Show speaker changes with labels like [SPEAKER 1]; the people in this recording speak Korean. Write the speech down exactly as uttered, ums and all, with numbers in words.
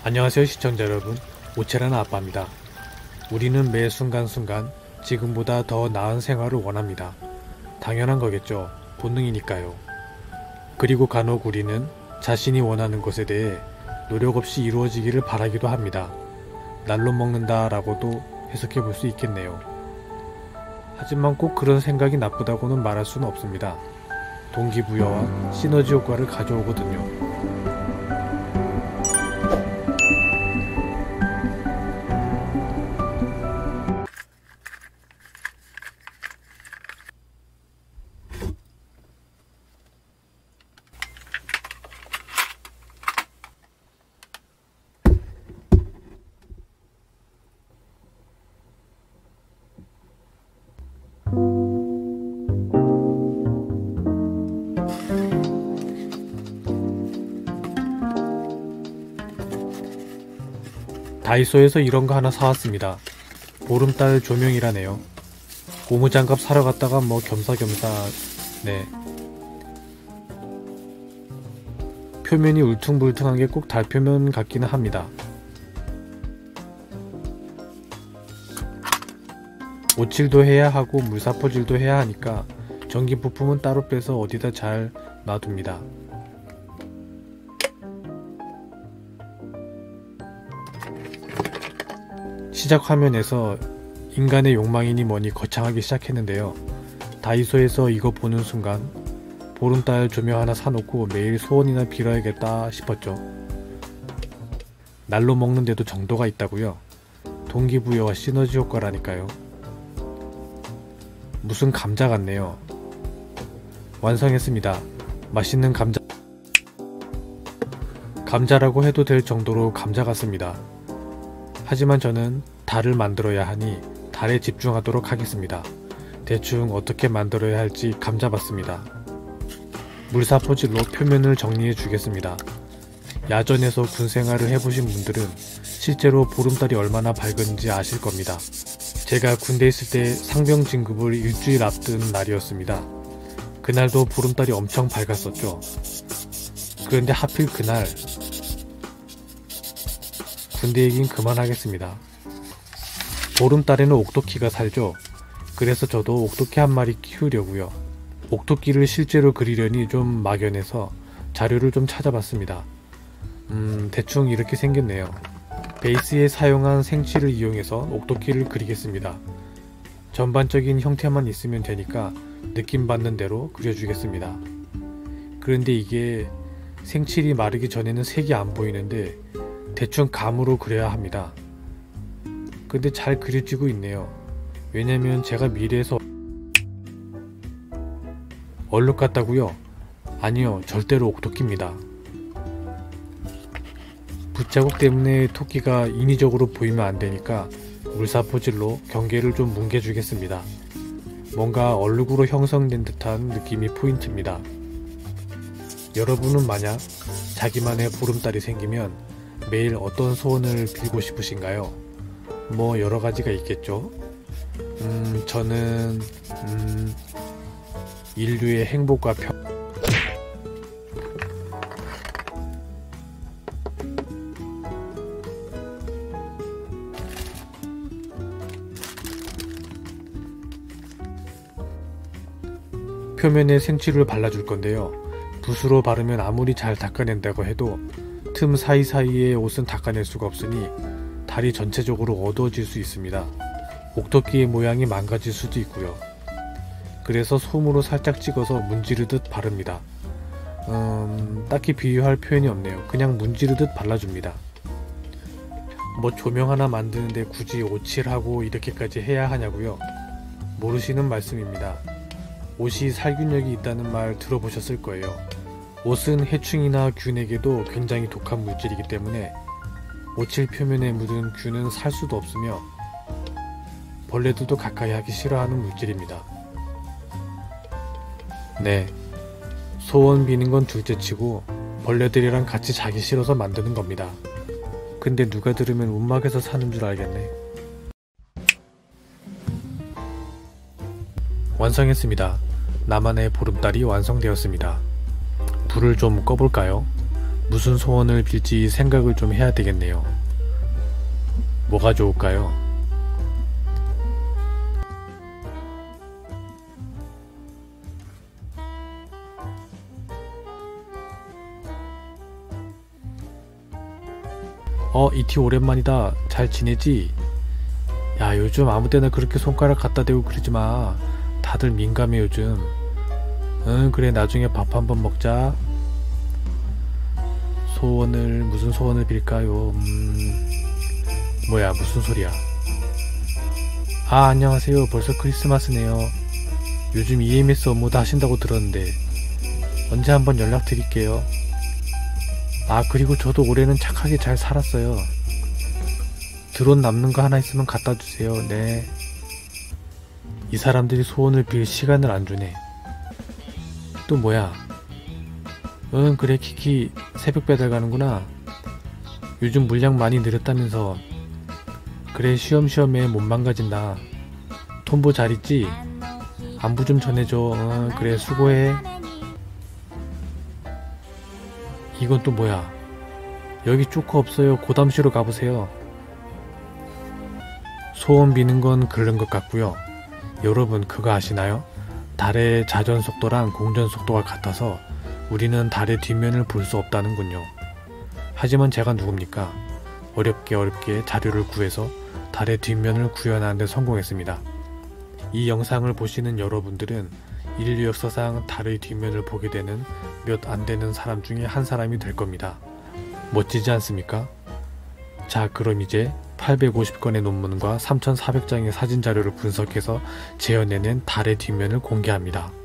[SPEAKER 1] 안녕하세요 시청자 여러분, 오체라는 아빠입니다. 우리는 매 순간순간 지금보다 더 나은 생활을 원합니다. 당연한 거겠죠. 본능이니까요. 그리고 간혹 우리는 자신이 원하는 것에 대해 노력 없이 이루어지기를 바라기도 합니다. 날로 먹는다 라고도 해석해 볼 수 있겠네요. 하지만 꼭 그런 생각이 나쁘다고는 말할 수는 없습니다. 동기부여와 시너지 효과를 가져오거든요. 다이소에서 이런 거 하나 사왔습니다. 보름달 조명이라네요. 고무장갑 사러 갔다가 뭐 겸사겸사. 네. 표면이 울퉁불퉁한 게 꼭 달표면 같기는 합니다. 오칠도 해야 하고 물사포질도 해야 하니까 전기 부품은 따로 빼서 어디다 잘 놔둡니다. 시작 화면에서 인간의 욕망이니 뭐니 거창하기 시작했는데요. 다이소에서 이거 보는 순간 보름달 조명 하나 사놓고 매일 소원이나 빌어야겠다 싶었죠. 날로 먹는데도 정도가 있다고요? 동기부여와 시너지 효과라니까요. 무슨 감자 같네요. 완성했습니다. 맛있는 감자. 감자라고 해도 될 정도로 감자 같습니다. 하지만 저는 달을 만들어야 하니 달에 집중하도록 하겠습니다. 대충 어떻게 만들어야 할지 감 잡았습니다. 물사포질로 표면을 정리해 주겠습니다. 야전에서 군생활을 해보신 분들은 실제로 보름달이 얼마나 밝은지 아실 겁니다. 제가 군대 있을 때 상병 진급을 일주일 앞둔 날이었습니다. 그날도 보름달이 엄청 밝았었죠. 그런데 하필 그날 군대 얘긴 그만하겠습니다. 보름달에는 옥토끼가 살죠. 그래서 저도 옥토끼 한 마리 키우려고요. 옥토끼를 실제로 그리려니 좀 막연해서 자료를 좀 찾아봤습니다. 음 대충 이렇게 생겼네요. 베이스에 사용한 생칠을 이용해서 옥토끼를 그리겠습니다. 전반적인 형태만 있으면 되니까 느낌 받는 대로 그려주겠습니다. 그런데 이게 생칠이 마르기 전에는 색이 안 보이는데 대충 감으로 그려야 합니다. 근데 잘 그려지고 있네요. 왜냐면 제가 미래에서 얼룩 같다고요? 아니요, 절대로 옥토끼입니다. 붓자국 때문에 토끼가 인위적으로 보이면 안되니까 물사포질로 경계를 좀 뭉개주겠습니다. 뭔가 얼룩으로 형성된 듯한 느낌이 포인트입니다. 여러분은 만약 자기만의 보름달이 생기면 매일 어떤 소원을 빌고 싶으신가요? 뭐 여러가지가 있겠죠? 음 저는 음 인류의 행복과 평 표면에 생칠을 발라줄 건데요. 붓으로 바르면 아무리 잘 닦아낸다고 해도 틈 사이사이의 옷은 닦아낼 수가 없으니 달이 전체적으로 어두워질 수 있습니다. 옥토끼의 모양이 망가질 수도 있고요. 그래서 솜으로 살짝 찍어서 문지르듯 바릅니다. 음, 딱히 비유할 표현이 없네요. 그냥 문지르듯 발라줍니다. 뭐 조명 하나 만드는데 굳이 오칠하고 이렇게까지 해야 하냐고요? 모르시는 말씀입니다. 옷이 살균력이 있다는 말 들어보셨을 거예요. 옷은 해충이나 균에게도 굉장히 독한 물질이기 때문에 오칠 표면에 묻은 균은 살 수도 없으며 벌레들도 가까이 하기 싫어하는 물질입니다. 네, 소원 비는 건 둘째치고 벌레들이랑 같이 자기 싫어서 만드는 겁니다. 근데 누가 들으면 움막에서 사는 줄 알겠네. 완성했습니다. 나만의 보름달이 완성되었습니다. 불을 좀 꺼볼까요? 무슨 소원을 빌지 생각을 좀 해야 되겠네요. 뭐가 좋을까요? 어, 이티 오랜만이다. 잘 지내지? 야, 요즘 아무 때나 그렇게 손가락 갖다 대고 그러지 마. 다들 민감해 요즘. 응, 그래, 나중에 밥 한번 먹자. 소원을, 무슨 소원을 빌까요? 음, 뭐야, 무슨 소리야. 아, 안녕하세요. 벌써 크리스마스네요. 요즘 이엠에스 업무도 하신다고 들었는데 언제 한번 연락드릴게요. 아, 그리고 저도 올해는 착하게 잘 살았어요. 드론 남는 거 하나 있으면 갖다 주세요. 네. 이 사람들이 소원을 빌 시간을 안 주네. 또 뭐야? 응, 그래, 키키 새벽 배달 가는구나. 요즘 물량 많이 늘었다면서. 그래, 쉬엄쉬엄 해. 못 망가진다. 톰보 잘 있지? 안부 좀 전해줘. 응, 그래, 수고해. 이건 또 뭐야? 여기 쪼커 없어요. 고담시로 가보세요. 소원 비는 건 그런 것 같고요. 여러분 그거 아시나요? 달의 자전 속도랑 공전 속도가 같아서 우리는 달의 뒷면을 볼 수 없다는군요. 하지만 제가 누굽니까? 어렵게 어렵게 자료를 구해서 달의 뒷면을 구현하는 데 성공했습니다. 이 영상을 보시는 여러분들은 인류 역사상 달의 뒷면을 보게 되는 몇 안 되는 사람 중에 한 사람이 될 겁니다. 멋지지 않습니까? 자, 그럼 이제 팔백오십 건의 논문과 삼천사백 장의 사진 자료를 분석해서 재현해낸 달의 뒷면을 공개합니다.